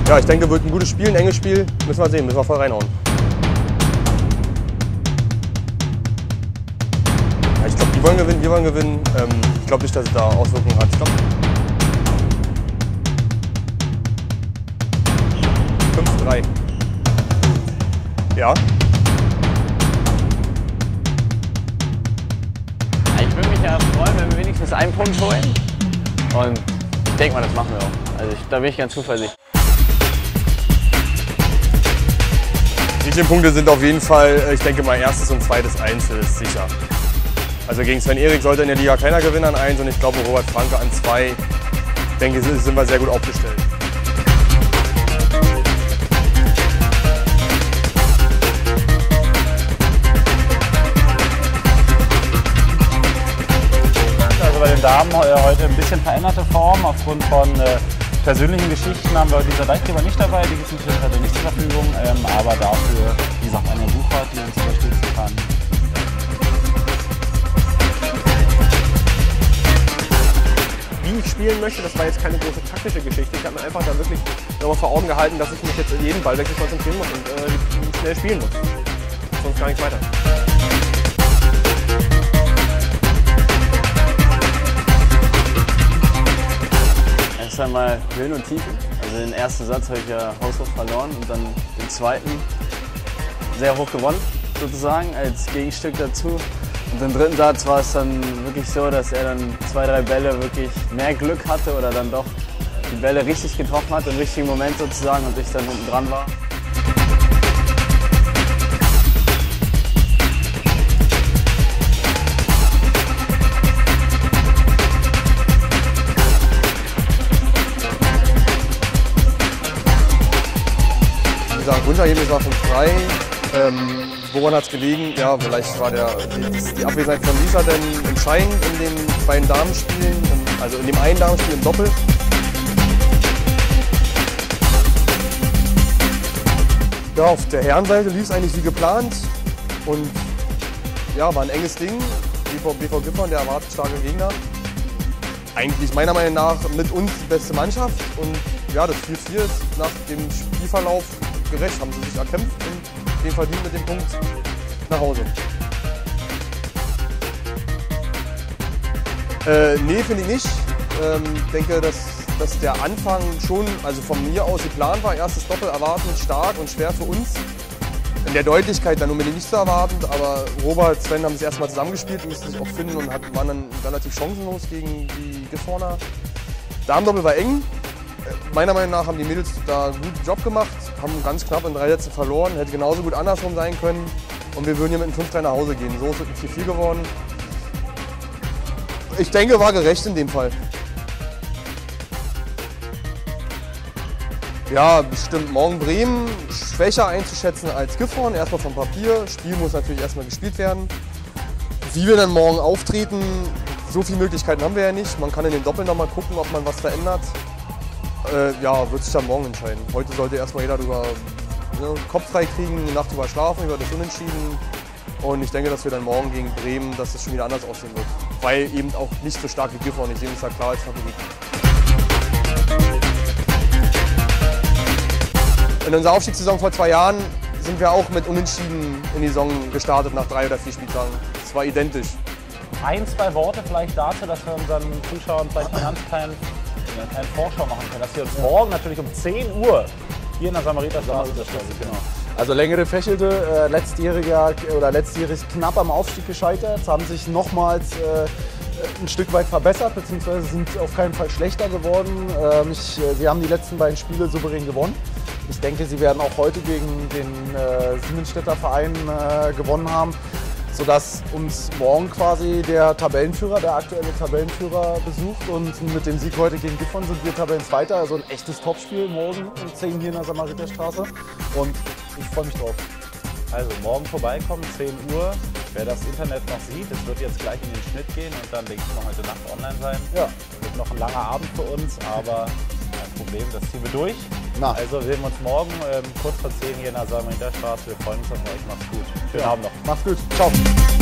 Ja, ich denke, wird ein gutes Spiel, ein enges Spiel. Müssen wir sehen, müssen wir voll reinhauen. Ja, ich glaube, die wollen gewinnen, wir wollen gewinnen. Ich glaube nicht, dass es da Auswirkungen hat. Ich glaube 5-3. Ja. Ich würde mich ja freuen, wenn wir wenigstens einen Punkt holen. Und ich denke mal, das machen wir auch. Also da bin ich ganz zuversichtlich. Die 10 Punkte sind auf jeden Fall, ich denke mal, erstes und zweites Einzel ist sicher. Also gegen Sven-Erik sollte in der Liga keiner gewinnen an 1 und ich glaube Robert Franke an 2. Ich denke, sind wir sehr gut aufgestellt. Also bei den Damen heute ein bisschen veränderte Form. Aufgrund von persönlichen Geschichten haben wir dieser Deichgeber nicht dabei, die gibt es natürlich heute nicht zur Verfügung, aber dafür, wie gesagt, eine Buchert, die uns unterstützen kann. Wie ich spielen möchte, das war jetzt keine große taktische Geschichte. Ich habe mir einfach da wirklich nochmal vor Augen gehalten, dass ich mich jetzt in jeden Ballwechsel konzentrieren muss und schnell spielen muss. Sonst gar nichts weiter. Erst einmal Höhen und Tiefen. Also den ersten Satz habe ich ja haushoch verloren und dann den zweiten sehr hoch gewonnen, sozusagen, als Gegenstück dazu. Und im dritten Satz war es dann wirklich so, dass er dann 2, 3 Bälle wirklich mehr Glück hatte oder dann doch die Bälle richtig getroffen hat, im richtigen Moment sozusagen, und ich dann hinten dran war. Grundergebnis war 5-3. Woran hat es gelegen? Ja, vielleicht war die Abwesenheit von Lisa denn entscheidend in den beiden Damenspielen, also in dem einen Damenspiel im Doppel. Ja, auf der Herrenseite lief es eigentlich wie geplant und ja, war ein enges Ding. BV Gifhorn, der erwartet starke Gegner. Eigentlich meiner Meinung nach mit uns die beste Mannschaft und ja, das 4-4 ist nach dem Spielverlauf gerecht, haben sie sich erkämpft und den verdient mit dem Punkt nach Hause. Nee, finde ich nicht. Ich denke, dass der Anfang schon, also von mir aus geplant war, erstes Doppel erwartend stark und schwer für uns. In der Deutlichkeit dann unbedingt nicht so erwartend, aber Robert und Sven haben sich erstmal zusammengespielt, mussten sich auch finden und waren dann relativ chancenlos gegen die Gifhorner. Damendoppel war eng. Meiner Meinung nach haben die Mädels da einen guten Job gemacht, haben ganz knapp in 3 Sätzen verloren, hätte genauso gut andersrum sein können und wir würden hier mit einem 5-3 nach Hause gehen. So ist es ein 4-4 geworden. Ich denke, war gerecht in dem Fall. Ja, bestimmt morgen Bremen schwächer einzuschätzen als Gifhorn, erstmal vom Papier. Spiel muss natürlich erstmal gespielt werden. Wie wir dann morgen auftreten, so viele Möglichkeiten haben wir ja nicht. Man kann in den Doppel noch mal gucken, ob man was verändert. Ja, wird sich dann morgen entscheiden. Heute sollte erstmal jeder drüber Kopf frei kriegen, eine Nacht drüber schlafen, über das Unentschieden. Und ich denke, dass wir dann morgen gegen Bremen, dass es schon wieder anders aussehen wird. Weil eben auch nicht so stark wie Gifhorn. Ich sehe uns da klar als Favoriten. In unserer Aufstiegssaison vor 2 Jahren sind wir auch mit Unentschieden in die Saison gestartet nach 3 oder 4 Spieltagen. Es war identisch. 1, 2 Worte vielleicht dazu, dass wir unseren Zuschauern vielleicht eine ganz kleine Vorschau machen können, dass wir uns morgen natürlich um 10 Uhr hier in der Samariterstraße genau. Also Längere Fächelte, letztjährig knapp am Aufstieg gescheitert, haben sich nochmals ein Stück weit verbessert, beziehungsweise sind auf keinen Fall schlechter geworden. Sie haben die letzten beiden Spiele souverän gewonnen. Ich denke, sie werden auch heute gegen den Siemensstädter Verein gewonnen haben, sodass uns morgen quasi der Tabellenführer, der aktuelle Tabellenführer besucht. Und mit dem Sieg heute gegen Gifhorn sind wir Tabellenzweiter. Also ein echtes Topspiel morgen um 10 hier in der Samariterstraße. Und ich freue mich drauf. Also morgen vorbeikommen, 10 Uhr. Wer das Internet noch sieht, es wird jetzt gleich in den Schnitt gehen und dann denke ich mal heute Nacht online sein. Ja. Es wird noch ein langer Abend für uns, aber kein Problem, das ziehen wir durch. Na. Also sehen wir uns morgen kurz vor 10 hier in der Samariterstraße. Wir freuen uns auf euch. Macht's gut. Schönen Abend noch. Macht's gut. Ciao.